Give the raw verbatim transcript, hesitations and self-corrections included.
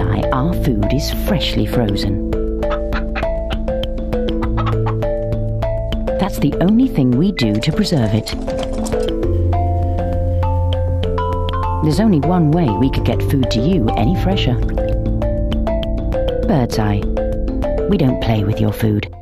Birdseye, our food is freshly frozen. That's the only thing we do to preserve it. There's only one way we could get food to you any fresher. Birdseye, we don't play with your food.